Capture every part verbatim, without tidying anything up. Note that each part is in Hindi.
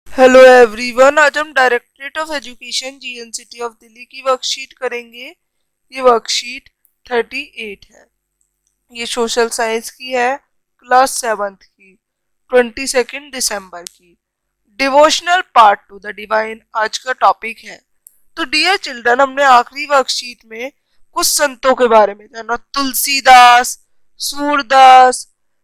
हेलो एवरीवन, आज हम directorate of education GNCT of Delhi की वर्कशीट करेंगे। ये वर्कशीट अड़तीस है। ये सोशल साइंस की है, क्लास सेवन्थ की, ट्वेंटी सेकेंड दिसंबर की। Devotional part two the divine आज का टॉपिक है। तो डियर चिल्ड्रन, हमने आखिरी वर्कशीट में कुछ संतों के बारे में जाना। तुलसीदास, सूरदास,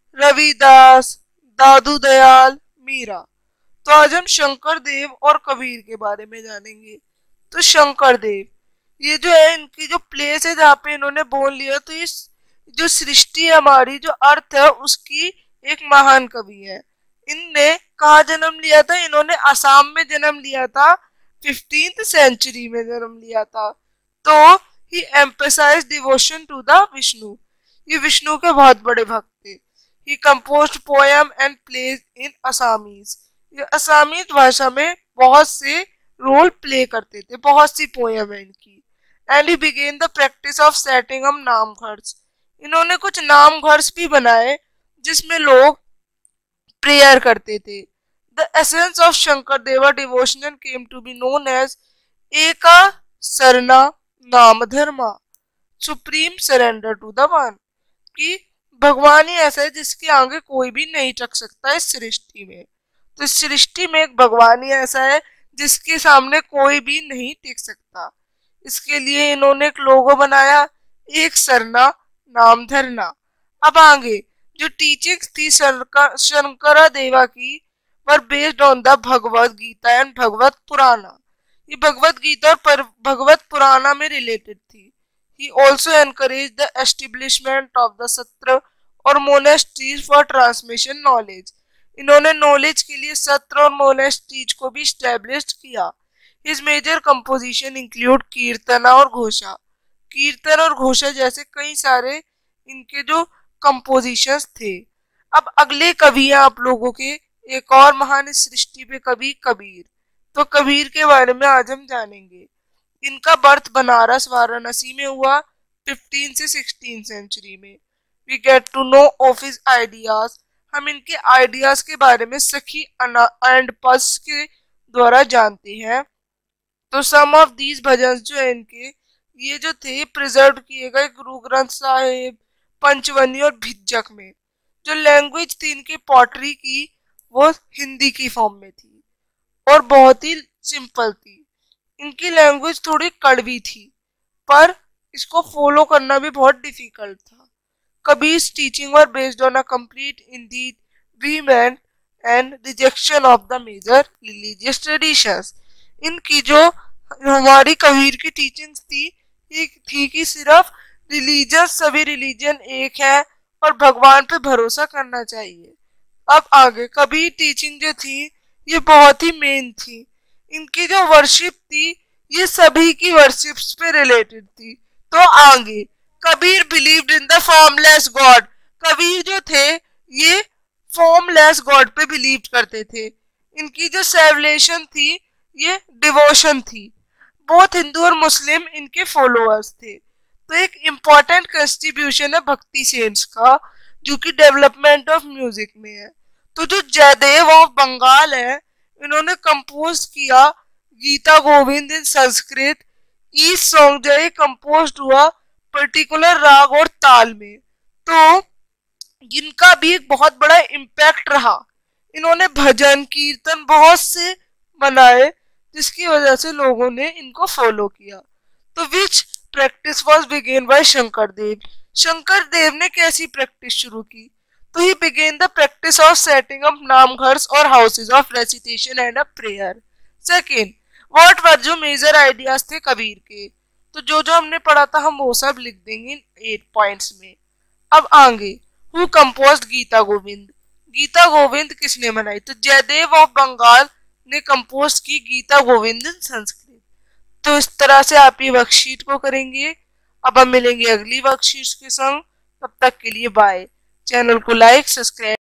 रविदास, दादू दयाल, मीरा। तो आज हम शंकर देव और कबीर के बारे में जानेंगे। तो शंकर देव, ये जो है इनकी जो प्लेस है जहाँ पे इन्होंने बोल लिया, तो इस जो सृष्टि है हमारी, जो अर्थ है, उसकी एक महान कवि है। इनने कहा जन्म लिया था? इन्होंने असम में जन्म लिया था, फिफ्टींथ सेंचुरी में जन्म लिया था। तो he emphasise devotion to the Vishnu. ये विष्णु के बहुत बड़े भक्त थे। He composed poem and plays in Assamese. ये असामीज भाषा में बहुत से रोल प्ले करते थे, बहुत सी पोएम है इनकी। And he began the practice of setting up namghars. इन्होंने कुछ नाम घर्स भी बनाए जिसमें लोग प्रेयर करते थे। The essence of Shankar Deva devotional came to be known as Eka Sarana Nama Dharma, supreme surrender to the one. कि भगवान ही ऐसा है जिसके आगे कोई भी नहीं टक सकता इस सृष्टि में। तो इस सृष्टि में एक भगवान ही ऐसा है जिसके सामने कोई भी नहीं टिक सकता। इसके लिए इन्होंने एक लोगो बनाया, एक सरना नाम धरना। अब आगे जो टीचिंग्स थी शंकरा देवा की were based on the Bhagavat Gita and Bhagavat Purana. ये भगवत गीता और भगवत पुराना में रिलेटेड थी। He also encouraged the establishment of the सत्र और monasteries for transmission knowledge। इन्होंने नॉलेज के लिए सत्र और मोनेस्ट्रीज को भी स्टैब्लिश किया। His major composition include कीर्तना और घोषा। कीर्तन और घोषा जैसे कई सारे इनके जो कंपोजिशंस थे। अब अगले कवि हैं आप लोगों के, एक और महान सृष्टि पे कवि कबीर। तो कबीर के बारे में आज हम जानेंगे। इनका बर्थ बनारस वाराणसी में हुआ फिफ्टीन से सिक्सटीन सेंचुरी में। We get to know of his ideas. हम इनके आइडियाज के बारे में सखी एंड पल्स के द्वारा जानते हैं। तो सम ऑफ दीज भजन जो है इनके, ये जो थे प्रिजर्व किए गए गुरु ग्रंथ साहिब, पंचवनी और भिज्जक में। जो लैंग्वेज थी इनकी पॉटरी की, वो हिंदी की फॉर्म में थी और बहुत ही सिंपल थी। इनकी लैंग्वेज थोड़ी कड़वी थी, पर इसको फॉलो करना भी बहुत डिफिकल्ट था। Kabir's teaching were based on a complete इंडीड वीमेंट and rejection of the major religious traditions. इनकी जो हमारी कबीर की टीचिंग्स थी, ये थी कि सिर्फ रिलीजियस, सभी रिलीजन एक है और भगवान पे भरोसा करना चाहिए। अब आगे कबीर टीचिंग जो थी, ये बहुत ही मेन थी। इनकी जो वर्शिप थी, ये सभी की वर्शिप्स पे रिलेटेड थी। तो आगे Kabir believed in the formless God. Kabir जो थे ये फॉर्मलेस गॉड पे बिलीव करते थे। इनकी जो सेवलेशन थी, ये डिवोशन थी। बहुत हिंदू और मुस्लिम इनके फॉलोअर्स थे। तो एक इम्पॉर्टेंट कंट्रीब्यूशन है भक्ति सेंस का, जो कि डेवलपमेंट ऑफ म्यूजिक में है। तो जो जयदेव ऑफ बंगाल है, इन्होंने कंपोज किया Gita Govind in Sanskrit. Each song जो है कंपोज हुआ पर्टिकुलर राग और ताल में। तो इनका भी एक बहुत बड़ा इम्पैक्ट रहा। इन्होंने भजन कीर्तन बहुत से बनाए, जिसकी वजह से लोगों ने इनको फॉलो किया। तो which practice was begin by Shankar Dev. Shankar Dev ने कैसी प्रैक्टिस शुरू की? तो he began the practice of setting up namghars और houses of recitation and a prayer. Second, what were जो मेजर आइडियाज थे कबीर के? तो जो जो हमने पढ़ा था हम वो सब लिख देंगे इन एट पॉइंट्स में। अब आगे, हु कंपोज्ड गीता गोविंद। गीता गोविंद किसने बनाई? तो जयदेव ऑफ बंगाल ने कंपोज की गीता गोविंद इन संस्कृत। तो इस तरह से आप ये वर्कशीट को करेंगे। अब हम मिलेंगे अगली वर्कशीट के संग। तब तक के लिए बाय। चैनल को लाइक, सब्सक्राइब